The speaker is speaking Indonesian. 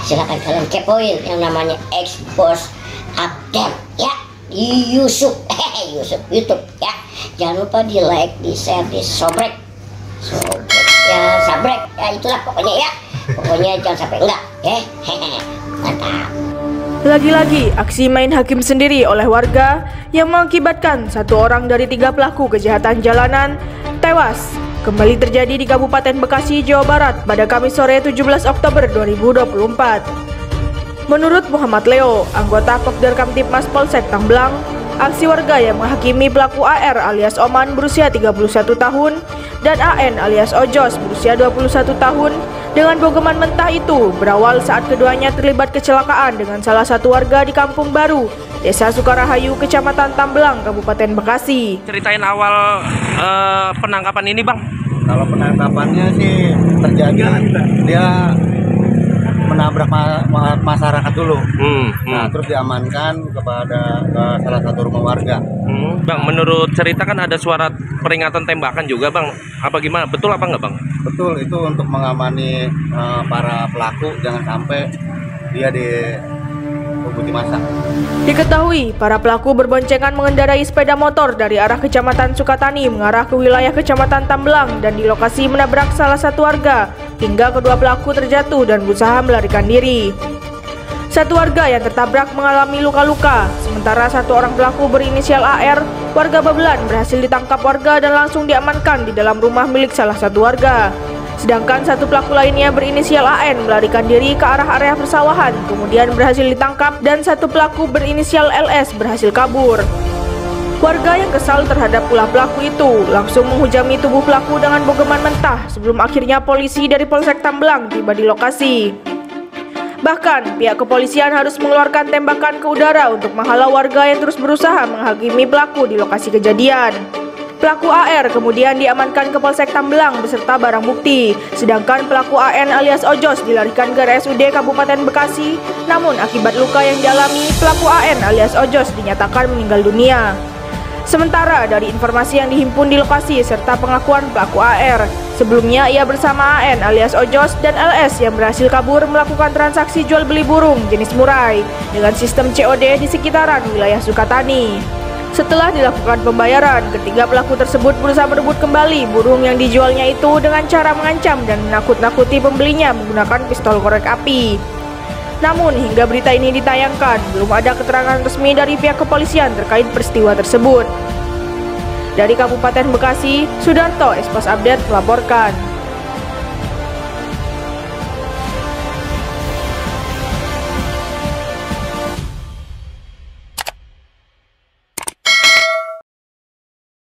Silahkan kalian kepoin yang namanya Expose Update ya di Yusuf YouTube ya. Jangan lupa di like, di share, di sabrek ya, sabrek ya, itulah pokoknya ya. Pokoknya jangan sampai enggak ya. Mantap. Lagi-lagi aksi main hakim sendiri oleh warga yang mengakibatkan 1 orang dari 3 pelaku kejahatan jalanan tewas kembali terjadi di Kabupaten Bekasi, Jawa Barat pada Kamis sore 17 Oktober 2024. Menurut Muhammad Leo, anggota Kopdar Kamtibmas Polsek Tamblang, aksi warga yang menghakimi pelaku AR alias Oman berusia 31 tahun dan AN alias Ojos berusia 21 tahun dengan bogeman mentah itu berawal saat keduanya terlibat kecelakaan dengan salah satu warga di Kampung Baru, Desa Sukarahayu, Kecamatan Tamblang, Kabupaten Bekasi. Ceritain awal penangkapan ini, Bang. Kalau penangkapannya sih terjadi dia menabrak masyarakat dulu. Nah, terus diamankan ke salah satu rumah warga. Bang, menurut cerita kan ada suara peringatan tembakan juga, Bang. Apa gimana? Betul apa enggak, Bang? Betul, itu untuk mengamani para pelaku jangan sampai dia dihukum massa. Diketahui, para pelaku berboncengan mengendarai sepeda motor dari arah Kecamatan Sukatani mengarah ke wilayah Kecamatan Tamblang dan di lokasi menabrak salah satu warga hingga kedua pelaku terjatuh dan berusaha melarikan diri. Satu warga yang tertabrak mengalami luka-luka, sementara 1 orang pelaku berinisial AR, warga Babelan, berhasil ditangkap warga dan langsung diamankan di dalam rumah milik salah satu warga. Sedangkan 1 pelaku lainnya berinisial AN melarikan diri ke arah area persawahan, kemudian berhasil ditangkap dan 1 pelaku berinisial LS berhasil kabur. Warga yang kesal terhadap ulah pelaku itu langsung menghujami tubuh pelaku dengan bogeman mentah sebelum akhirnya polisi dari Polsek Tamblang tiba di lokasi. Bahkan, pihak kepolisian harus mengeluarkan tembakan ke udara untuk menghalau warga yang terus berusaha menghakimi pelaku di lokasi kejadian. Pelaku AR kemudian diamankan ke Polsek Tamblang beserta barang bukti, sedangkan pelaku AN alias Ojos dilarikan ke RSUD Kabupaten Bekasi, namun akibat luka yang dialami, pelaku AN alias Ojos dinyatakan meninggal dunia. Sementara dari informasi yang dihimpun di lokasi serta pengakuan pelaku AR, sebelumnya ia bersama AN alias Ojos dan LS yang berhasil kabur melakukan transaksi jual beli burung jenis murai dengan sistem COD di sekitaran wilayah Sukatani. Setelah dilakukan pembayaran, ketiga pelaku tersebut berusaha merebut kembali burung yang dijualnya itu dengan cara mengancam dan menakut-nakuti pembelinya menggunakan pistol korek api. Namun hingga berita ini ditayangkan, belum ada keterangan resmi dari pihak kepolisian terkait peristiwa tersebut. Dari Kabupaten Bekasi, Sudarto, Expose Update melaporkan.